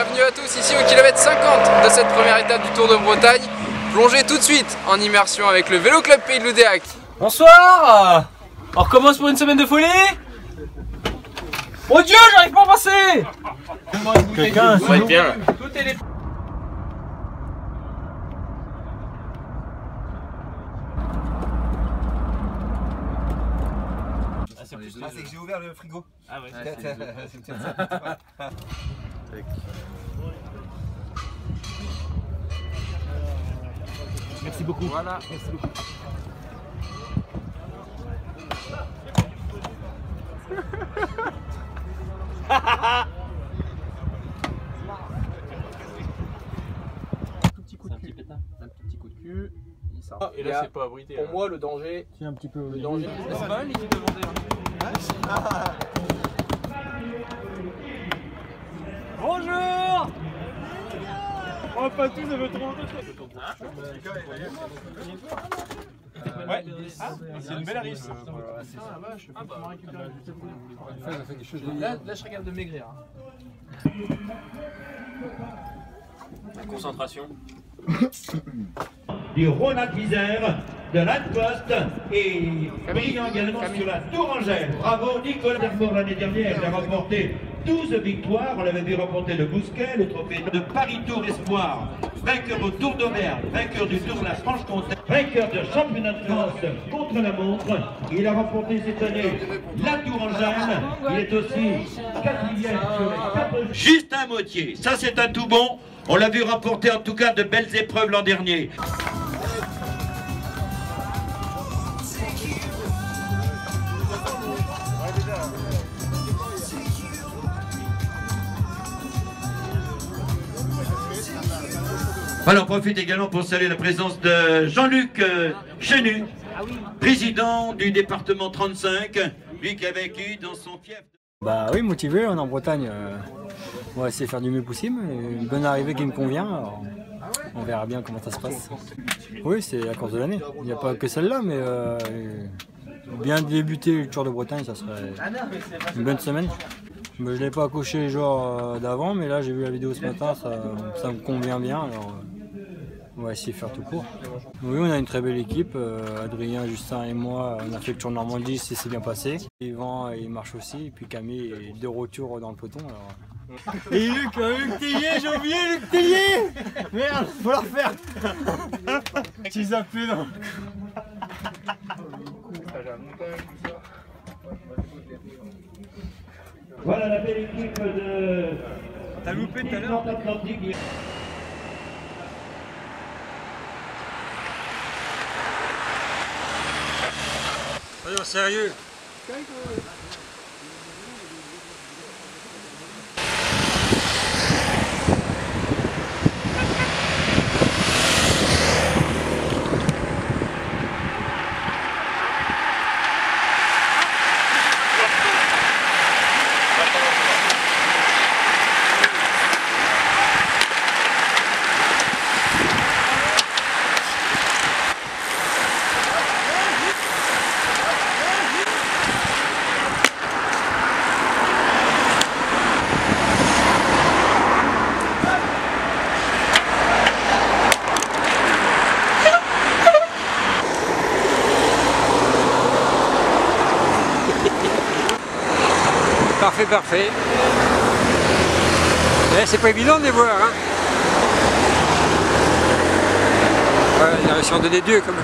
bienvenue à tous ici au kilomètre 50 de cette première étape du Tour de Bretagne. Plongez tout de suite en immersion avec le Vélo Club Pays de Loudéac. Bonsoir. On recommence pour une semaine de folie. Mon Dieu, j'arrive pas à passer. Quelqu'un, ça va être bien. Tout est les... c'est que j'ai ouvert le frigo. Ah ouais, c'est peut-être ça. Merci beaucoup. Voilà. Merci beaucoup. Un petit coup de cul. Un petit coup de cul. Et là, c'est pas abrité. Pour moi, le danger. C'est un petit peu. Le danger. C'est pas mal l'équipe de Vendée. Bonjour. Oh, pas tous, ça veut trop ouais, c'est une belle arrive. Là, je regarde de maigrir. Concentration. Du Ronald Isère, de Lanpost et brillant également sur la Tourangelle. Bravo Nicolas Darfort l'année dernière, il a remporté 12 victoires. On l'avait vu remporter le Bousquet, le trophée de Paris Tour Espoir, vainqueur au Tour d'Auvergne, vainqueur du Tour de la Franche-Comté, vainqueur de championnat de France contre la montre. Il a remporté cette année la Tourangelle. Il est aussi quatrième sur les 4. Justin Mottier, ça c'est un tout bon. On l'a vu remporter en tout cas de belles épreuves l'an dernier. Voilà, on profite également pour saluer la présence de Jean-Luc Chenu, président du département 35, lui qui a vécu dans son fief. Bah oui, motivé, on est en Bretagne. On va essayer de faire du mieux possible. Une bonne arrivée qui me convient. Alors on verra bien comment ça se passe. Oui, c'est la course de l'année. Il n'y a pas que celle-là, mais bien débuter le Tour de Bretagne, ça serait une bonne semaine. Je ne l'ai pas coché les jours d'avant, mais là j'ai vu la vidéo ce matin, ça me convient bien. Alors on va essayer de faire tout court. Oui, on a une très belle équipe. Adrien, Justin et moi, on a fait le Tour de Normandie, c'est bien passé. Yvan, il marche aussi. Et puis Camille est de retour dans le peloton. Alors... Et Luc Tellier, j'ai oublié Luc Tellier. Merde, faut la refaire. Tu zappé non. Voilà la belle équipe de... T'as loupé tout à l'heure. Soyons sérieux. Parfait. C'est pas évident de les voir. Hein. Ouais, il a réussi à en donner deux quand même.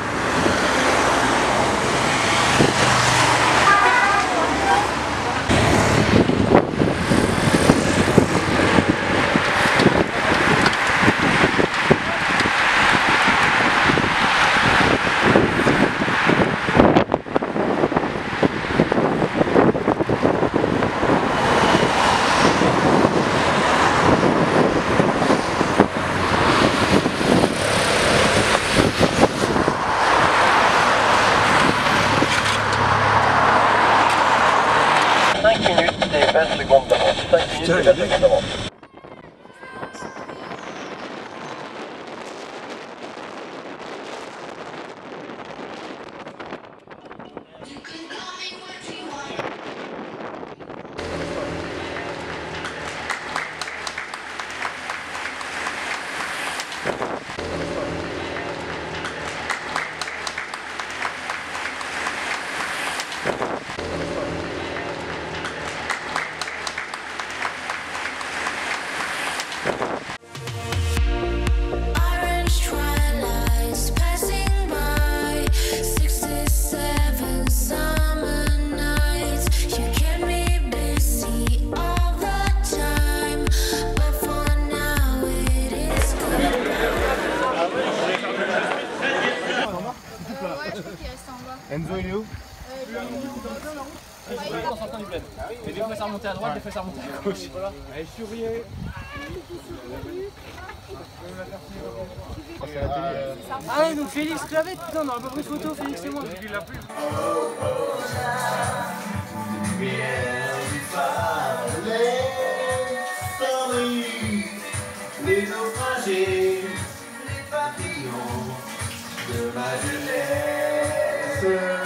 Et des fois ça remontait à droite, des fois ça remontait à gauche. Allez, souriez. Ah ouais, donc Félix Clavette, putain, on n'aura pas pris de photo, Félix et moi. Les naufragés, les papillons de ma jeunesse.